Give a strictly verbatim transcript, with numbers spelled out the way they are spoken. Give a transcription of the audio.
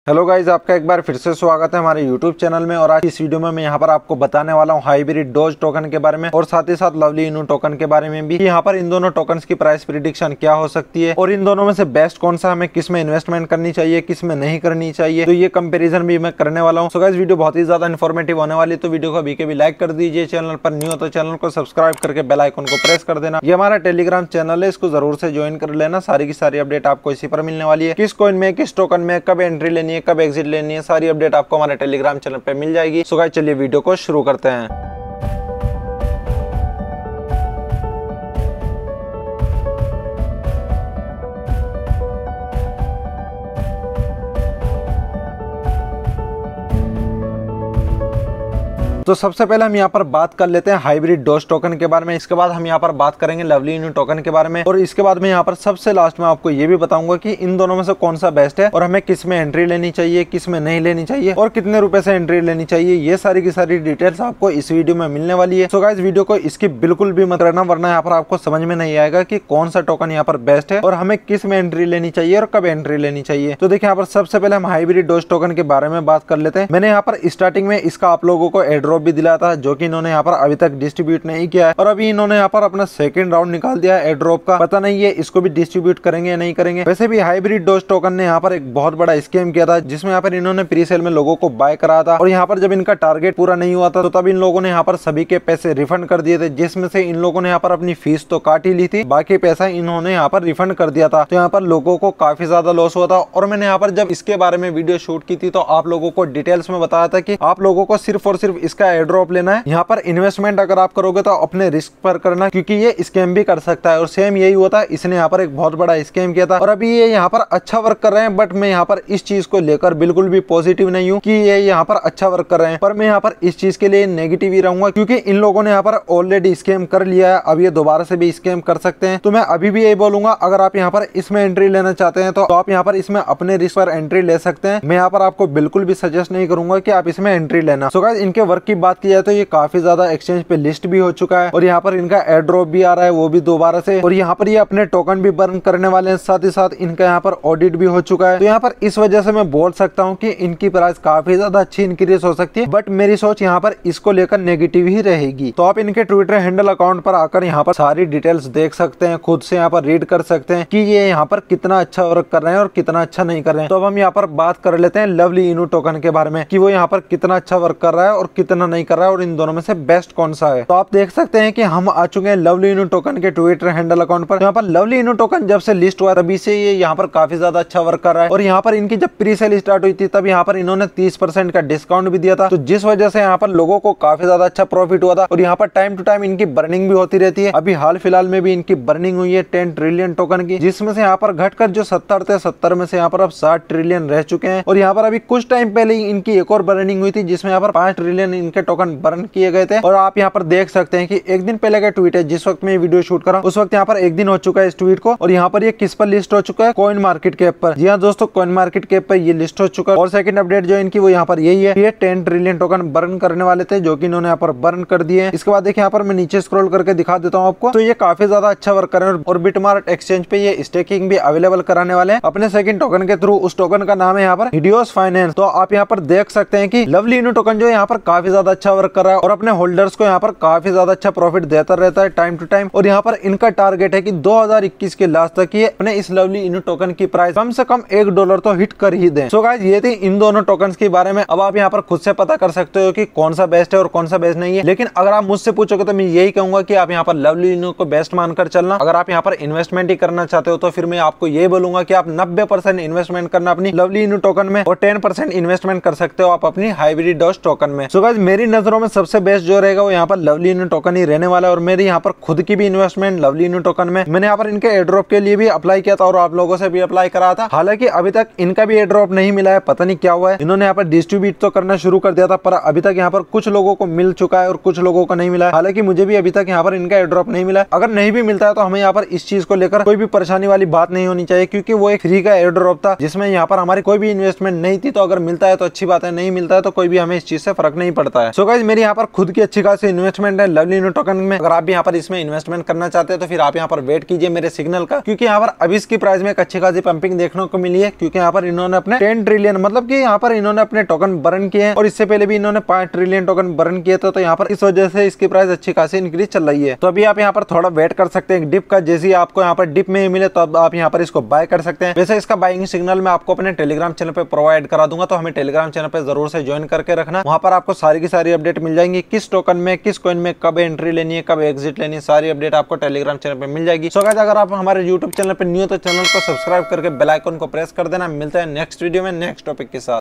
Hello guys, आपका एक बार फिर से स्वागत है हमारे यूट्यूब चैनल में। और आज इस वीडियो में मैं यहाँ पर आपको बताने वाला हूँ हाइब्रिड डोज टोकन के बारे में और साथ ही साथ लवली इनू टोकन के बारे में भी। यहाँ पर इन दोनों टोकन्स की प्राइस प्रिडिक्शन क्या हो सकती है और इन दोनों में से बेस्ट कौन सा, हमें किस में इन्वेस्टमेंट करनी चाहिए, किस में नहीं करनी चाहिए, तो ये कंपेरिजन भी मैं करने वाला हूँ। सो गाइज वीडियो बहुत ही ज्यादा इन्फॉर्मेटिव होने वाली है, तो वीडियो को अभी के भी लाइक कर दीजिए। चैनल पर न्यू हो तो चैनल को सब्सक्राइब करके बेल आइकन को प्रेस कर देना। ये हमारा टेलीग्राम चैनल है, इसको जरूर से ज्वाइन कर लेना। सारी की सारी अपडेट आपको इसी पर मिलने वाली है। किस कॉइन में, किस टोकन में कब एंट्री लेनी है, कब एग्जिट लेनी है, सारी अपडेट आपको हमारे टेलीग्राम चैनल पे मिल जाएगी। सो गाइस चलिए वीडियो को शुरू करते हैं। तो सबसे पहले हम यहाँ पर बात कर लेते हैं हाइब्रिड डोज टोकन के बारे में। इसके बाद हम यहाँ पर बात करेंगे लवली इनू टोकन के बारे में और इसके बाद में यहाँ पर सबसे लास्ट में आपको ये भी बताऊंगा कि इन दोनों में से कौन सा बेस्ट है और हमें किस में एंट्री लेनी चाहिए, किस में नहीं लेनी चाहिए और कितने रुपए से एंट्री लेनी चाहिए। ये सारी की सारी डिटेल्स आपको इस वीडियो में मिलने वाली है। सो गाइस वीडियो को इसकी बिल्कुल भी मत करना, वरना यहाँ पर आपको समझ में नहीं आएगा कि कौन सा टोकन यहाँ पर बेस्ट है और हमें किस में एंट्री लेनी चाहिए और कब एंट्री लेनी चाहिए। तो देखिए यहाँ पर सबसे पहले हम हाइब्रिड डोज टोकन के बारे में बात कर लेते हैं। मैंने यहाँ पर स्टार्टिंग में इसका आप लोगों को एयर ड्रॉप भी दिलाया था, जो कि इन्होंने यहाँ पर अभी तक डिस्ट्रीब्यूट नहीं किया है और अभी इन्होंने यहाँ पर अपना सेकंड राउंड निकाल दिया है एयर ड्रॉप का। पता नहीं है इसको भी डिस्ट्रीब्यूट करेंगे या नहीं करेंगे। वैसे भी हाइब्रिड डोज टोकन ने यहाँ पर एक बहुत बड़ा स्कैम किया था, जिसमें यहाँ पर इन्होंने प्री सेल में लोगों को बाय करा था और यहाँ पर जब इनका टारगेट पूरा नहीं हुआ था तो तब इन लोगों ने यहाँ पर सभी के पैसे रिफंड कर दिए थे, जिसमें से इन लोगों ने यहाँ पर अपनी फीस तो काट ही ली थी, बाकी पैसा इन्होंने यहाँ पर रिफंड कर दिया था। तो यहाँ पर लोगों को काफी ज्यादा लॉस हुआ था और मैंने यहाँ पर जब इसके बारे में वीडियो शूट की थी तो आप लोगों को डिटेल्स में बताया था कि आप लोगों को सिर्फ और सिर्फ इसका एयर ड्रॉप लेना है। यहाँ पर इन्वेस्टमेंट अगर आप करोगे तो अपने रिस्क पर करना, क्योंकि ये स्कैम भी कर सकता है और सेम यही हुआ था। इसने यहाँ पर एक बहुत बड़ा स्कैम किया था और अभी ये यहाँ पर अच्छा वर्क कर रहे हैं, बट मैं यहाँ पर इस चीज को लेकर बिल्कुल भी पॉजिटिव नहीं हूँ कि ये यहाँ पर अच्छा वर्क कर रहे हैं, पर मैं यहाँ पर इस चीज के लिए नेगेटिव ही रहूंगा, क्योंकि इन लोगों ने यहाँ पर ऑलरेडी स्कैम कर लिया है। अब ये दोबारा से भी स्कैम कर सकते हैं। तो मैं अभी भी यही बोलूंगा, अगर आप यहाँ पर इसमें एंट्री लेना चाहते हैं तो आप यहाँ पर इसमें अपने रिस्क पर एंट्री ले सकते हैं। मैं यहाँ पर आपको बिल्कुल भी सजेस्ट नहीं करूंगा कि आप इसमें एंट्री लेना। सो गाइस इनके वर्क की बात की जाए तो ये काफी ज्यादा एक्सचेंज पे लिस्ट भी हो चुका है और यहाँ पर इनका एयर ड्रॉप भी आ रहा है, वो भी दोबारा से, और यहाँ पर ये अपने टोकन भी बर्न करने वाले हैं। साथ ही साथ इनका यहाँ पर ऑडिट भी हो चुका है। तो यहाँ पर इस वजह से मैं बोल सकता हूँ कि इनकी प्राइस काफी ज्यादा अच्छी इंक्रीज हो सकती है, बट मेरी सोच यहाँ पर इसको लेकर नेगेटिव ही रहेगी। तो आप इनके ट्विटर हैंडल अकाउंट पर आकर यहाँ पर सारी डिटेल्स देख सकते हैं, खुद से यहाँ पर रीड कर सकते हैं कि ये यहाँ पर कितना अच्छा वर्क कर रहे हैं और कितना अच्छा नहीं कर रहे हैं। तो अब हम यहाँ पर बात कर लेते हैं लवली इनू टोकन के बारे में कि वो यहाँ पर कितना अच्छा वर्क कर रहा है और कितना नहीं कर रहा है और इन दोनों में से बेस्ट कौन सा है। तो आप देख सकते हैं कि हम आ चुके हैं लवली इनू टोकन के ट्विटर हैंडल अकाउंट पर। यहाँ पर लवली इनू टोकन जब से लिस्ट हुआ तभी से ये यहाँ पर काफी ज्यादा अच्छा वर्क कर रहा है और यहाँ पर इनकी जब प्री सेल स्टार्ट हुई थी तब यहाँ पर इन्होंने तीस परसेंट का डिस्काउंट भी दिया था, तो जिस वजह से यहाँ पर लोगों को काफी ज्यादा अच्छा प्रॉफिट हुआ था। और यहाँ पर टाइम टू टाइम इनकी बर्निंग भी होती रहती है। अभी हाल फिलहाल में भी इनकी बर्निंग हुई है टेन ट्रिलियन टोकन की, जिसमें से यहाँ पर घटकर जो सत्तर थे सत्तर में से यहाँ पर अब साठ ट्रिलियन रह चुके हैं। और यहाँ पर अभी कुछ टाइम पहले ही इनकी एक और बर्निंग हुई थी, जिसमें यहाँ पर पांच ट्रिलियन इनके टोकन बर्न किए गए थे। और आप यहाँ पर देख सकते हैं कि एक दिन पहले का ट्वीट है, जिस वक्त मैं वीडियो शूट कर रहा हूं उस वक्त यहाँ पर एक दिन हो चुका है इस ट्वीट को। और यहाँ पर ये किस पर लिस्ट हो चुका है, कॉइन मार्केट कैप पर। जी हाँ दोस्तों, कॉइन मार्केट कैप पर ये लिस्ट हो चुका है। और सेकंड अपडेट जो इनकी वो यहाँ पर यही है, ये टेन ट्रिलियन टोकन बर्न करने वाले थे, जो कि इन्होंने यहाँ पर बर्न कर दिए हैं। इसके बाद देखिए यहाँ पर मैं नीचे स्क्रॉल करके दिखा देता हूँ आपको। तो ये काफी ज्यादा अच्छा वर्क कर रहे हैं और बिटमार्ट एक्सचेंज पे ये स्टेकिंग भी अवेलेबल कराने वाले हैं अपने सेकंड टोकन के थ्रू। उस टोकन का नाम है यहाँ पर हिडियोस फाइनेंस। तो आप यहाँ पर देख सकते हैं कि लवली इनू टोकन जो यहाँ पर काफी ज्यादा अच्छा वर्क कर रहा है और अपने होल्डर्स को यहाँ पर काफी ज्यादा अच्छा प्रॉफिट देता रहता है टाइम टू टाइम। और यहाँ पर इनका टारगेट है कि दो हज़ार इक्कीस के लास्ट तक ये अपने इस लवली इनू टोकन की प्राइस कम से कम एक डॉलर तो हिट कर ही दें। सो गाइस ये थी इन दोनों टोकन्स के बारे में। अब आप यहाँ पर खुद से पता कर सकते हो कि कौन सा बेस्ट है और कौन सा बेस्ट नहीं है, लेकिन अगर आप मुझसे पूछोगे तो मैं यही कहूंगा कि आप यहाँ पर लवली इनू को बेस्ट मानकर चलना। अगर आप यहाँ पर इन्वेस्टमेंट ही करना चाहते हो तो फिर मैं आपको यही बोलूंगा कि आप नब्बे परसेंट इन्वेस्टमेंट करना अपनी लवली इनू टोकन में और टेन परसेंट इन्वेस्टमेंट कर सकते हो आप अपनी हाइब्रिड डोज टोकन में। सो गाइस मेरी नजरों में सबसे बेस्ट जो रहेगा वो यहाँ पर लवली इनू टोकन ही रहने वाला है। और मेरी यहाँ पर खुद की भी इन्वेस्टमेंट लवली इनू टोकन में, मैंने यहाँ पर इनके एयर ड्रॉप के लिए भी अप्लाई किया था और आप लोगों से भी अप्लाई करा था। हालांकि अभी तक इनका भी एयर ड्रॉप नहीं मिला है, पता नहीं क्या हुआ है। इन्होंने यहाँ पर डिस्ट्रीब्यूट तो करना शुरू कर दिया था, पर अभी तक यहाँ पर कुछ लोगों को मिल चुका है और कुछ लोगों को नहीं मिला है। हालांकि मुझे भी अभी तक यहाँ पर इनका एयर ड्रॉप नहीं मिला है। अगर नहीं भी मिलता है तो हमें यहाँ पर इस चीज को लेकर कोई भी परेशानी वाली बात नहीं होनी चाहिए, क्योंकि वो एक फ्री का एयर ड्रॉप था जिसमें यहाँ पर हमारी कोई भी इन्वेस्टमेंट नहीं थी। तो अगर मिलता है तो अच्छी बात है, नहीं मिलता है तो कोई भी हमें इस चीज से फर्क नहीं पड़ता होता है। सो गाइस मेरी यहाँ पर खुद की अच्छी खासी इन्वेस्टमेंट है लवली इनो टोकन में। अगर आप भी यहाँ पर इसमें इन्वेस्टमेंट करना चाहते हैं तो फिर आप यहाँ पर वेट कीजिए मेरे सिग्नल का, क्योंकि यहाँ पर अभी इसकी प्राइस में एक अच्छी खासी पंपिंग देखने को मिली है, क्योंकि यहाँ पर इन्होंने अपने टेन ट्रिलियन मतलब कि यहाँ पर इन्होंने अपने टोकन बर्न किए हैं और इससे पहले भी इन्होंने पांच ट्रिलियन टोकन बर्न किए थे। तो यहाँ पर इस वजह से इसकी प्राइस अच्छी खासी इंक्रीज चल रही है। तो अभी आप यहाँ पर थोड़ा वेट कर सकते हैं डिप का, जैसे आपको यहाँ पर डिप में मिले तो अब आप यहाँ पर इसको बाय कर सकते हैं। वैसे इसका बाइंग सिग्नल मैं आपको अपने टेलीग्राम चैनल पे प्रोवाइड करा दूंगा, तो हमें टेलीग्राम चैनल पे जरूर से ज्वाइन करके रखना। वहां पर आपको सारी की सारी अपडेट मिल जाएंगी, किस टोकन में किस कॉइन में कब एंट्री लेनी है कब एग्जिट लेनी है, सारी अपडेट आपको टेलीग्राम चैनल पे मिल जाएगी। सो गाइस अगर आप हमारे यूट्यूब चैनल पे न्यू हो तो चैनल को सब्सक्राइब करके बेल आइकन को प्रेस कर देना। मिलते हैं नेक्स्ट वीडियो में नेक्स्ट टॉपिक के साथ।